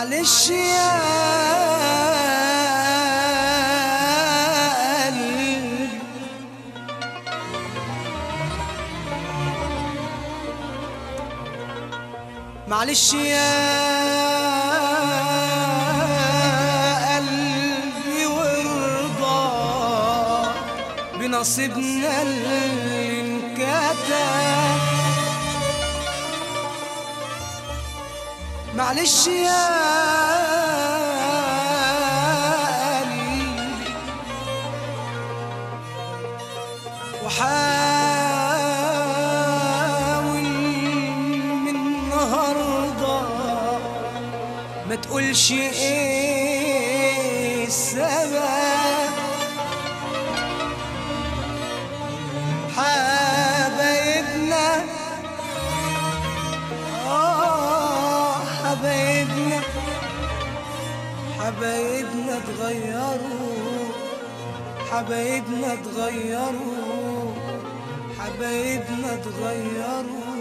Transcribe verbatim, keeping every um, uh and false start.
معلش يا قلبي، معلش يا قلبي وارضى بنصيبنا اللي انكتب. معلش يا قلبي وحاول من النهارده ما تقولش ايه السبب. حبايبنا آه حبايبنا حبايبنا اتغيروا، حبايبنا اتغيروا، حبايبنا اتغيروا.